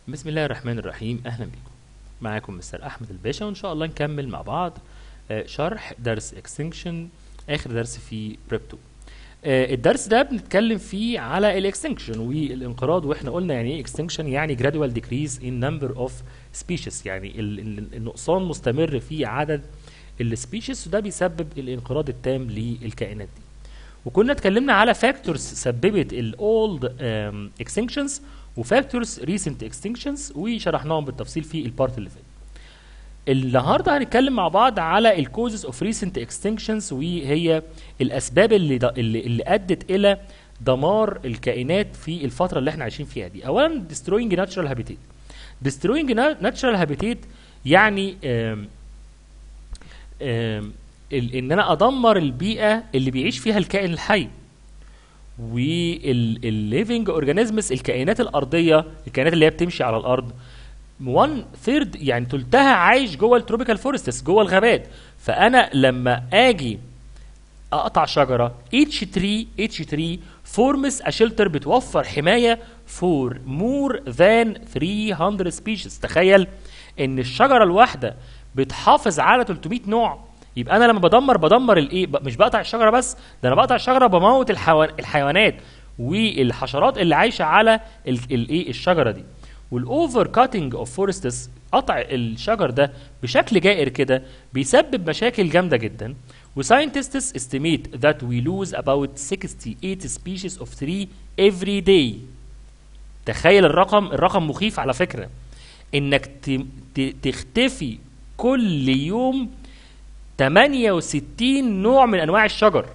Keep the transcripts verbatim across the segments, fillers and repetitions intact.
بسم الله الرحمن الرحيم. اهلا بكم. معاكم مستر احمد الباشا، وان شاء الله نكمل مع بعض آه، شرح درس اكستنكشن، اخر درس في بريب اتنين. آه، الدرس ده بنتكلم فيه على الاكستنكشن والانقراض، واحنا قلنا يعني ايه اكستنكشن؟ يعني gradual decrease in number of species، يعني ال- ال- النقصان مستمر في عدد السبيشيز، وده بيسبب الانقراض التام للكائنات دي. وكنا اتكلمنا على فاكتورز سببت الاولد اكستنكشنز وفاكتورز ريسنت اكستنكشنز، وشرحناهم بالتفصيل في البارت اللي فات. النهارده هنتكلم مع بعض على الكوزز اوف ريسنت اكستنكشنز، وهي الاسباب اللي د- اللي, اللي ادت الى دمار الكائنات في الفتره اللي احنا عايشين فيها دي. اولا destroying natural habitat. destroying na- natural habitat يعني آم آم ال- ان انا ادمر البيئه اللي بيعيش فيها الكائن الحي. والليفنج اورجانيزمز، الكائنات الارضيه، الكائنات اللي هي بتمشي على الارض، واحد ثيرد يعني تلتها عايش جوه التروبيكال فورستس، جوه الغابات. فانا لما اجي اقطع شجره، each tree each tree forms a shelter، بتوفر حمايه for more than three hundred species. تخيل ان الشجره الواحده بتحافظ على ثلاثمائة نوع. يبقى انا لما بدمر بدمر الايه؟ ب- مش بقطع الشجره بس، ده انا بقطع الشجره بموت الحيوان الحيوانات والحشرات اللي عايشه على ال- الايه الشجره دي. والاوفر كاتنج اوف فورستس، قطع الشجر ده بشكل جائر كده، بيسبب مشاكل جامده جدا. وساينتستس estimate that we lose about sixty-eight species of tree every day. تخيل الرقم، الرقم مخيف على فكره، انك ت- ت- تختفي كل يوم ثمانية وستين نوع من انواع الشجر.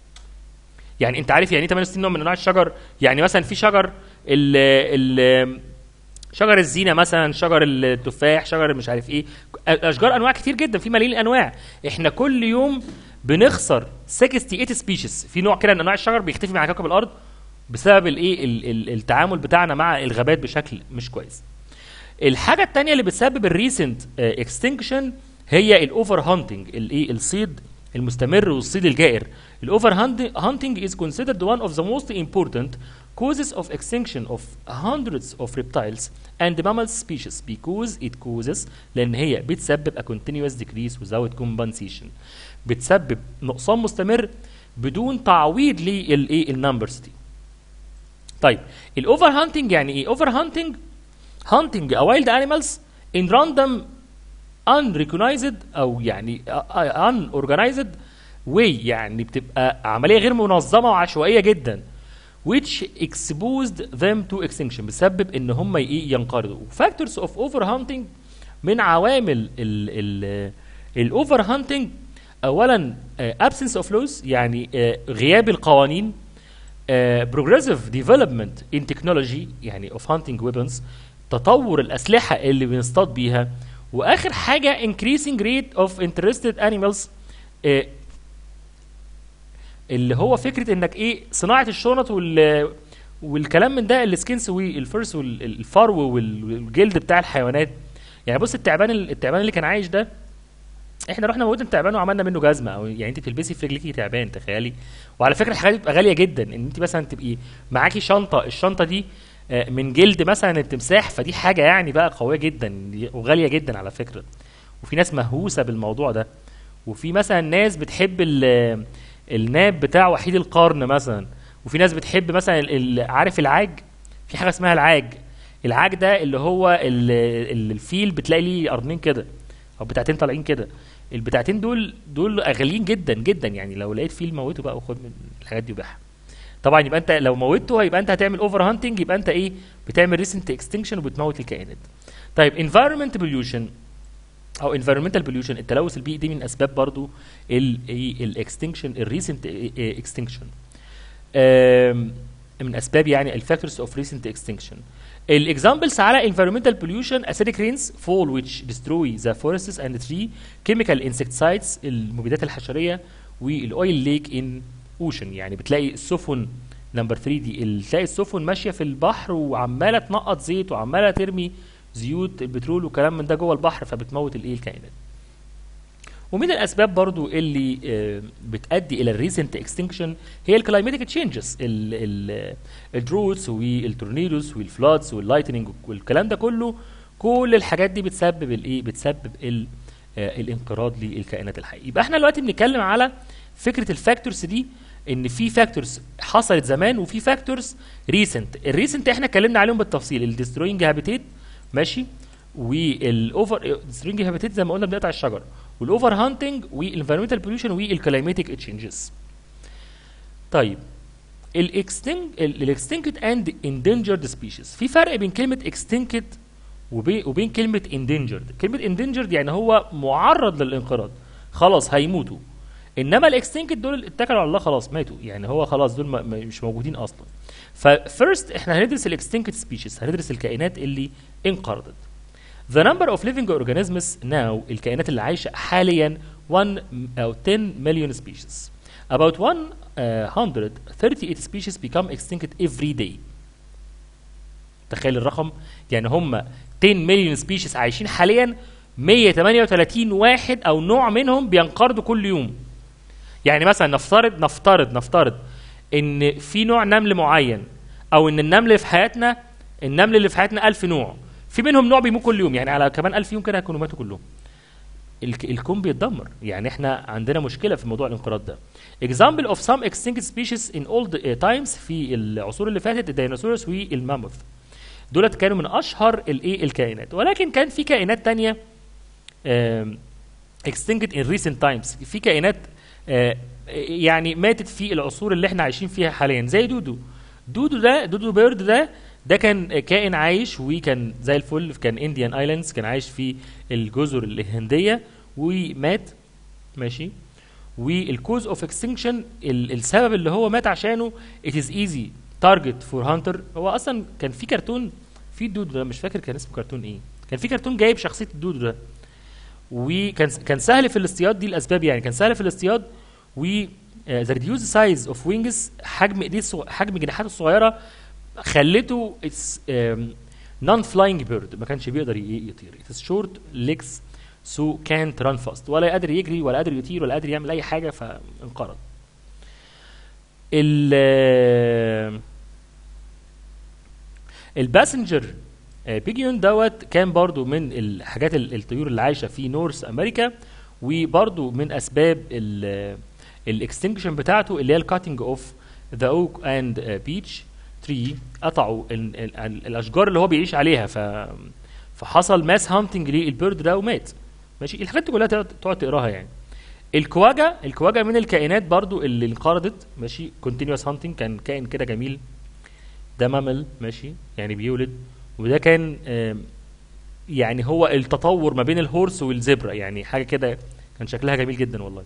يعني انت عارف يعني ايه ثمانية وستين نوع من انواع الشجر؟ يعني مثلا في شجر ال ال شجر الزينه مثلا، شجر التفاح، شجر مش عارف ايه، اشجار انواع كتير جدا، في ملايين الانواع. احنا كل يوم بنخسر ثمانية وستين سبيشيز، في نوع كده من انواع الشجر بيختفي مع كوكب الارض بسبب الايه ال- ال- التعامل بتاعنا مع الغابات بشكل مش كويس. الحاجه الثانيه اللي بتسبب الريسنت اكستنكشن هي الاوفر هانتنج، الايه الصيد المستمر والصيد الجائر. الاوفر hunting is considered one of the most important causes of extinction of hundreds of reptiles and mammal species because it causes، لان هي بتسبب a continuous decrease without compensation، بتسبب نقصان مستمر بدون تعويض للايه النمبرز دي. طيب الاوفر هانتنج يعني ايه؟ اوفر هانتنج hunting a wild animals in random unrecognized او يعني unorganized way، يعني بتبقى عمليه غير منظمه وعشوائيه جدا، which exposed them to extinction، بسبب ان هم ايه ينقرضوا. factors of over hunting، من عوامل ال الاوفر هانتنج اولا آه، absence of laws، يعني آه، غياب القوانين. آه، progressive development in technology، يعني of hunting weapons، تطور الأسلحة اللي بنصطاد بيها. وآخر حاجة increasing rate of interested animals، آه، اللي هو فكرة انك ايه صناعة الشنط وال والكلام من ده، السكنس والفرس والفرو والجلد بتاع الحيوانات. يعني بص التعبان التعبان اللي كان عايش ده، احنا رحنا موتنا التعبان وعملنا منه جزمه، او يعني انت بتلبسي في رجليكي تعبان، تخيلي. وعلى فكره الحاجات دي بتبقى غاليه جدا، ان انت مثلا تبقي معاكي شنطه، الشنطه دي آه، من جلد مثلا التمساح، فدي حاجه يعني بقى قويه جدا دي- وغاليه جدا على فكره. وفي ناس مهووسه بالموضوع ده. وفي مثلا ناس بتحب ال- الناب بتاع وحيد القرن مثلا. وفي ناس بتحب مثلا ال- ال- عارف العاج؟ في حاجه اسمها العاج. العاج ده اللي هو ال- ال- الفيل بتلاقي ليه قرنين كده، او بتاعتين طالعين كده. البتاعتين دول دول غاليين جدا جدا، يعني لو لقيت فيل موته بقى وخد من الحاجات دي وبيعها. طبعا يبقى انت لو موتته يبقى انت هتعمل اوفر هانتنج، يبقى انت ايه؟ بتعمل ريسنت اكستنكشن وبتموت الكائنات. طيب environment pollution او environmental pollution، التلوث البيئي، دي من اسباب برضو الاكستنكشن، الريسنت اكستنكشن. من اسباب يعني الفاكتورز اوف ريسنت اكستنكشن. الاكزامبلز على environmental pollution: acidic rains fall which destroy the forests and tree, chemical insecticides، المبيدات الحشريه، والاويل ليك ان اوشن، يعني بتلاقي السفن نمبر ثلاثة دي، ال- تلاقي السفن ماشيه في البحر وعماله تنقط زيت وعماله ترمي زيوت البترول وكلام من ده جوه البحر، فبتموت الايه الكائنات. ومن الاسباب برضو اللي آه بتؤدي الى الريسنت اكستنكشن هي الكلايماتيك تشينجز، الدروتس والتورنيدوز والفلودز واللايتنينج والكلام ده كله. كل الحاجات دي بتسبب الايه؟ بتسبب ال آه الانقراض للكائنات الحيه. يبقى احنا دلوقتي بنتكلم على فكره الفاكتورز دي، ان في فاكتورز حصلت زمان وفي فاكتورز ريسنت. الريسنت احنا اتكلمنا عليهم بالتفصيل، الديستروينج هابيتيت ماشي، والاوفر ديستروينج هابيتيت زي ما قلنا بنقطع الشجر، والاوفر هانتنج والانفيرمنتال بوليوشن والكلايماتيك تشينجز. طيب الاكستنك الاكستنكت اند اندنجرد سبيشيز، في فرق بين كلمه اكستنكت وبين وبين كلمه اندنجرد. كلمه اندنجرد يعني هو معرض للانقراض، خلاص هيموتوا، انما الاكستنكت دول اتكلوا على الله خلاص ماتوا، يعني هو خلاص دول مش موجودين اصلا. ففيرست احنا هندرس الاكستنكت سبيشيز، هندرس الكائنات اللي انقرضت. The number of living organisms now، الكائنات اللي عايشه حاليا one او ten million species. About one hundred thirty-eight species become extinct every day. تخيل الرقم، يعني هم ten million species عايشين حاليا، مية وتمانية وتلاتين واحد او نوع منهم بينقرضوا كل يوم. يعني مثلا نفترض نفترض نفترض ان في نوع نمل معين، او ان النمل اللي في حياتنا النمل اللي في حياتنا ألف نوع، في منهم نوع بيموت كل يوم، يعني على كمان ألف يوم كده هيكونوا ماتوا كلهم. الكون بيتدمر، يعني احنا عندنا مشكله في موضوع الانقراض ده. example of some extinct species in old times، في العصور اللي فاتت الديناصورس والماموث، دولت كانوا من اشهر الايه الكائنات. ولكن كان في كائنات ثانيه extinct in recent times، في كائنات يعني ماتت في العصور اللي احنا عايشين فيها حاليا، زي دودو. دودو ده دودو بيرد ده ده كان كائن عايش وكان زي الفل، كان انديان ايلاندز، كان عايش في الجزر الهنديه ومات ماشي. والكوز اوف اكستنكشن، السبب اللي هو مات عشانه it is easy target for hunter. هو اصلا كان في كرتون في الدودو ده، مش فاكر كان اسمه كرتون ايه، كان في كرتون جايب شخصيه الدودو ده، وكان كان سهل في الاصطياد. دي الاسباب يعني، كان سهل في الاصطياد، و ذا ريديوز سايز اوف وينجز، حجم ايديه حجم جناحاته الصغيره خلته اتس نون فلاينج بيرد، ما كانش بيقدر يطير. اتس شورت ليجز سو كانت ران فاست، ولا قادر يجري ولا قادر يطير ولا قادر يعمل اي حاجه، فانقرض. ال الباسنجر بيجيون دوت كان برضو من الحاجات الطيور اللي عايشه في نورث امريكا، وبرضو من اسباب الاكستنكشن بتاعته اللي هي الكاتنج اوف ذا اوك اند بيتش تري. قطعوا ال ال الاشجار اللي هو بيعيش عليها، ف فحصل ماس هانتنج للبيرد ده ومات ماشي. الحاجات دي كلها تقعد تقراها يعني. الكواجا الكواجا من الكائنات برضو اللي انقرضت ماشي. كونتينوس هانتنج، كان كائن كده جميل، ده مامل ماشي، يعني بيولد، وده كان يعني هو التطور ما بين الهورس والزبرة، يعني حاجه كده كان شكلها جميل جدا والله.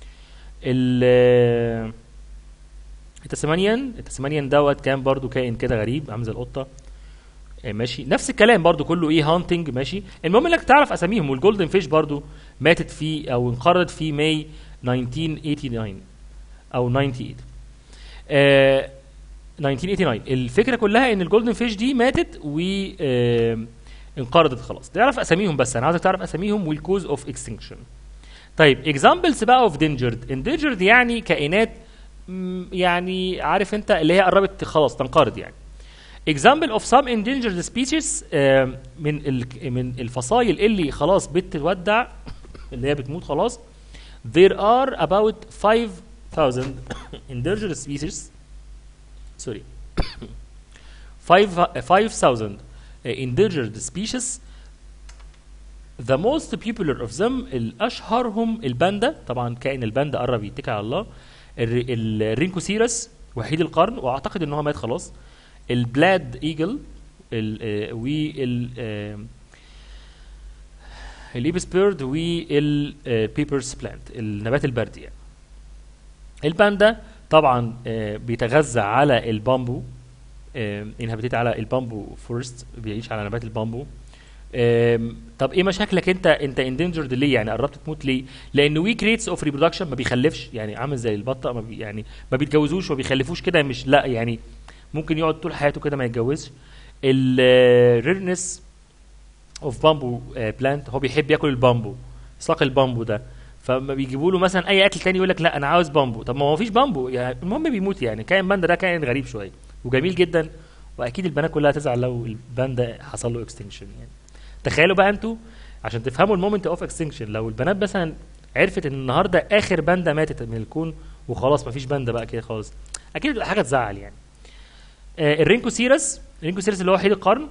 ال التسمانيان التسمانيان دوت كان برضو كائن كده غريب عامل زي القطه ماشي. نفس الكلام برضو كله ايه هانتنج ماشي. المهم انك تعرف اساميهم. والجولدن فيش برضو ماتت في او انقرضت في ماي ألف وتسعمية وتمانية وتمانين او تمانية وتمانين آه ألف وتسعمية وتمانية وتسعين. الفكره كلها ان الجولدن فيش دي ماتت و آه انقرضت خلاص. تعرف اساميهم، بس انا عاوزك تعرف اساميهم والكوز اوف اكستنكشن. طيب اكزامبلز بقى اوف دينجرد. اندينجرد يعني كائنات يعني عارف انت اللي هي قربت خلاص تنقرض يعني. example of some endangered species من من الفصائل اللي خلاص بتتودع، اللي هي بتموت خلاص. there are about five thousand endangered species sorry five five thousand endangered species. the most popular of them الاشهرهم الباندا، طبعا كائن الباندا قرب يتكل على الله. الرينكوسيرس وحيد القرن، واعتقد ان هو مات خلاص. البلاد ايجل وال الايبس بيرد والبيبرز بلانت، النبات البردي يعني. الباندا طبعا بيتغذى على البامبو، انهبتيت على البامبو فورست، بيعيش على نبات البامبو. طب ايه مشاكلك انت انت اندنجرد ليه؟ يعني قربت تموت ليه؟ لان ويك ريتس اوف ريبرودكشن، ما بيخلفش، يعني عامل زي البطه، ما بي يعني ما بيتجوزوش وما بيخلفوش كده، مش لا يعني ممكن يقعد طول حياته كده ما يتجوزش. الريرنس اوف بامبو بلانت، هو بيحب ياكل البامبو، ساق البامبو ده، فما بيجيبوا له مثلا اي اكل تاني يقول لك لا انا عاوز بامبو. طب ما هو مفيش بامبو يعني، المهم بيموت يعني. كائن باندا ده كائن غريب شويه وجميل جدا، واكيد البنات كلها هتزعل لو الباندا حصل له اكستنكشن يعني. تخيلوا بقى انتوا عشان تفهموا المومنت اوف اكستنكشن، لو البنات مثلا عرفت ان النهارده اخر باندا ماتت من الكون وخلاص مفيش باندا بقى كده خالص، اكيد بتبقى حاجه تزعل يعني. آه الرينكوسيرس، الرينكوسيرس اللي هو وحيد القرن،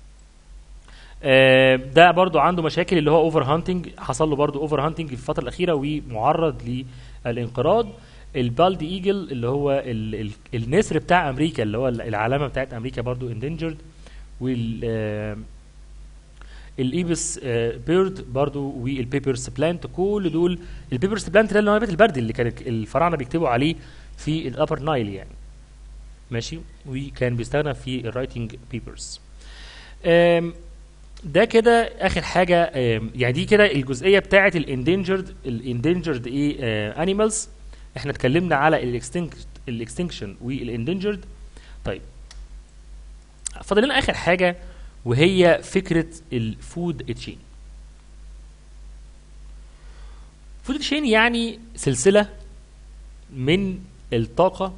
آه ده برضو عنده مشاكل، اللي هو اوفر هانتنج، حصل له برضو اوفر هانتنج في الفتره الاخيره ومعرض للانقراض. البالد ايجل اللي هو ال ال النسر بتاع امريكا، اللي هو العلامه بتاعت امريكا برضو اندنجرد. وال آه الايبس آه بيرد برضو، والبيبرس بلانت، كل دول. البيبرس بلانت ده اللي هو نبات البرد اللي كان الفراعنه بيكتبوا عليه في الابر نايل يعني، ماشي، وكان بيستخدم في الرايتنج بيبرز. ده كده اخر حاجه يعني، دي كده الجزئيه بتاعه الاندنجرد الاندنجرد ايه انيمالز. احنا اتكلمنا على الاكستنكت الاكستنكشن والاندنجرد. طيب فاضل لنا اخر حاجه وهي فكره الفود تشين. فود تشين يعني سلسله من الطاقه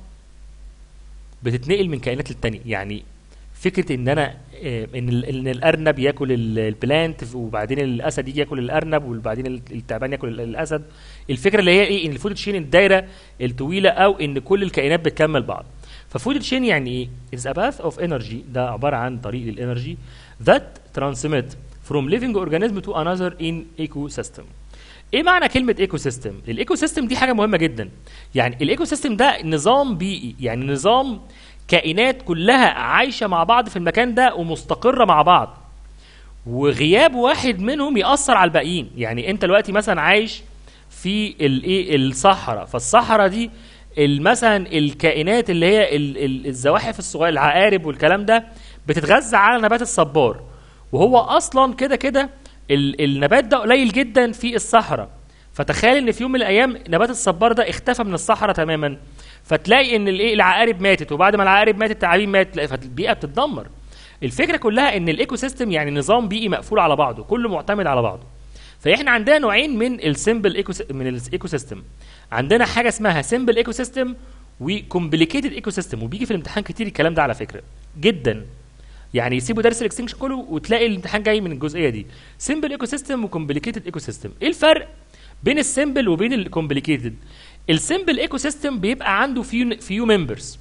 بتتنقل من كائنات للتانية. يعني فكره ان انا ان ان الارنب ياكل البلانت وبعدين الاسد يجي ياكل الارنب وبعدين التعبان ياكل الاسد. الفكره اللي هي ايه؟ ان الفود تشين الدايره الطويله، او ان كل الكائنات بتكمل بعض. ففود تشين يعني ايه؟ is a path of energy، ده عباره عن طريق للانرجي that transmit from living organism to another in ecosystem. ايه معنى كلمه ايكو سيستم؟ الايكو سيستم دي حاجه مهمه جدا. يعني الايكو سيستم ده نظام بيئي، يعني نظام كائنات كلها عايشه مع بعض في المكان ده ومستقره مع بعض، وغياب واحد منهم ياثر على الباقيين. يعني انت دلوقتي مثلا عايش في الايه الصحراء، فالصحراء دي مثلا الكائنات اللي هي الزواحف الصغيره العقارب والكلام ده بتتغذى على نبات الصبار، وهو اصلا كده كده النبات ده قليل جدا في الصحراء. فتخيل ان في يوم من الايام نبات الصبار ده اختفى من الصحراء تماما، فتلاقي ان الايه العقارب ماتت، وبعد ما العقارب ماتت التعابين ماتت، فالبيئه بتتدمر. الفكره كلها ان الايكو سيستم يعني نظام بيئي مقفول على بعضه، كله معتمد على بعضه. فاحنا عندنا نوعين من السمبل ايكو من الايكو سيستم. عندنا حاجه اسمها سمبل ايكو سيستم وكومبليكيتد ايكو سيستم، وبيجي في الامتحان كتير الكلام ده على فكره جدا. يعني يسيبوا درس الاكستنكشن كله وتلاقي الامتحان جاي من الجزئيه دي، سمبل ايكو سيستم وكومبليكيتد ايكو سيستم. ايه الفرق بين السمبل وبين الكومبليكيتد؟ السمبل ايكو سيستم بيبقى عنده فيو فيو ممبرز،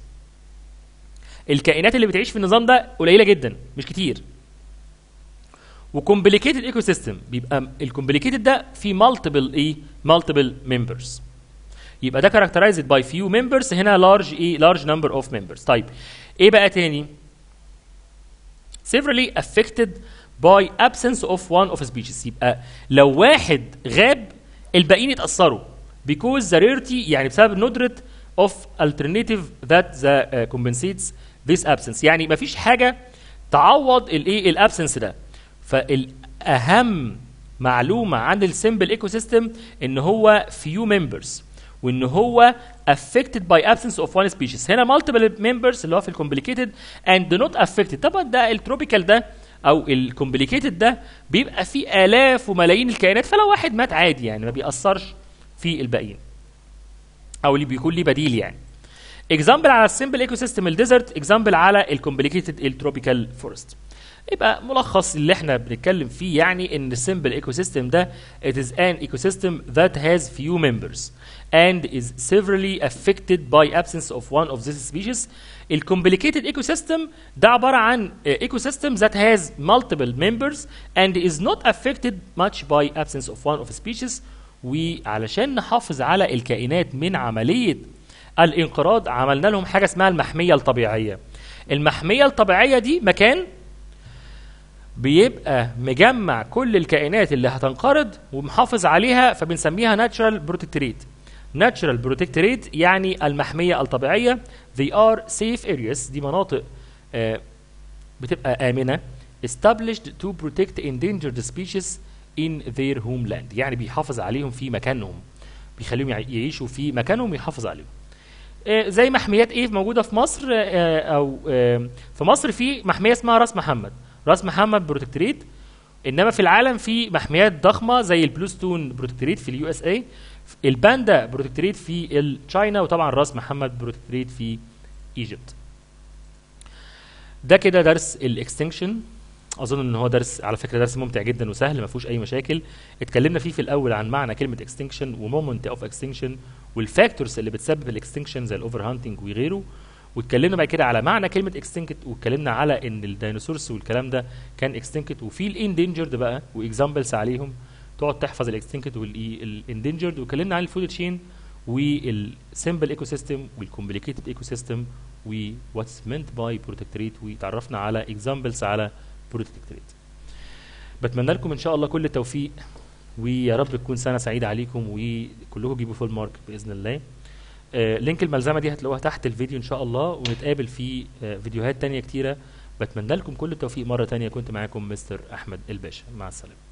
الكائنات اللي بتعيش في النظام ده قليله جدا مش كتير. وكومبليكيتد ايكو سيستم بيبقى الكومبليكيتد ده في مالتيبل ايه مالتيبل ممبرز، يبقى ده كاركترايزد باي فيو ممبرز، هنا لارج ايه لارج نمبر اوف ممبرز. طيب ايه بقى تاني؟ severely affected by absence of one of species، يبقى لو واحد غاب الباقيين يتاثروا because the rarity، يعني بسبب ندرة of alternative that the uh, compensates this absence. يعني مفيش حاجه تعوض الايه الابسنس ده. فالاهم معلومه عن السمبل ايكو سيستم ان هو few members، وان هو affected by absence of one species. هنا multiple members اللي هو في الكومبليكيتد and not affected. طبعا ده التروبيكال ده او الكومبليكيتد ده بيبقى فيه الاف وملايين الكائنات، فلو واحد مات عادي يعني ما بيأثرش في الباقيين، او اللي بيكون ليه بديل يعني. اكزامبل على السمبل ايكو سيستم الديزرت، اكزامبل على الكومبليكيتد التروبيكال فورست. يبقى ملخص اللي احنا بنتكلم فيه يعني ان السمبل ايكو سيستم ده it is an ecosystem that has few members and is severely affected by absence of one of these species. الكومبليكيتد ايكو سيستم ده عباره عن ايكو سيستم that has multiple members and is not affected much by absence of one of species. وعلشان نحافظ على الكائنات من عمليه الانقراض عملنا لهم حاجه اسمها المحميه الطبيعيه. المحميه الطبيعيه دي مكان بيبقى مجمع كل الكائنات اللي هتنقرض ومحافظ عليها، فبنسميها ناتشرال بروتكتوريت. ناتشرال بروتكتوريت يعني المحميه الطبيعيه. they are safe areas، دي مناطق آه بتبقى امنه established to protect endangered species in their homeland، يعني بيحافظ عليهم في مكانهم، بيخليهم يعيشوا في مكانهم ويحافظ عليهم. آه زي محميات ايه موجوده في مصر؟ آه او آه في مصر في محميه اسمها راس محمد، راس محمد بروتكتوريت، انما في العالم في محميات ضخمه زي البلوستون بروتكتوريت في اليو اس اي، الباندا بروتكتوريت في تشاينا، وطبعا راس محمد بروتكتوريت في ايجيبت. ده كده درس الاكستنكشن. اظن ان هو درس على فكره درس ممتع جدا وسهل ما فيهوش اي مشاكل. اتكلمنا فيه في الاول عن معنى كلمه اكستنكشن ومومنت اوف اكستنكشن والفاكتورز اللي بتسبب الاكستنكشن زي الاوفر هانتنج وغيره، واتكلمنا بعد كده على معنى كلمه اكستنكت، واتكلمنا على ان الديناصورس والكلام ده كان اكستنكت، وفي الاندينجرد بقى واكزامبلز عليهم تقعد تحفظ الاكستنكت والاندينجرد، واتكلمنا عن الفود تشين والسمبل ايكو سيستم والكومبليكيتد ايكو سيستم وواتس مينت باي بروتكتوريت، وتعرفنا على اكزامبلز على بروتكتوريت. بتمنى لكم ان شاء الله كل التوفيق، ويا رب تكون سنه سعيده عليكم وكلكم تجيبوا فول مارك باذن الله. آه لينك الملزمه دي هتلاقوها تحت الفيديو ان شاء الله، ونتقابل في آه فيديوهات تانية كتيره. بتمنى لكم كل التوفيق مره تانية. كنت معاكم مستر احمد الباشا، مع السلامه.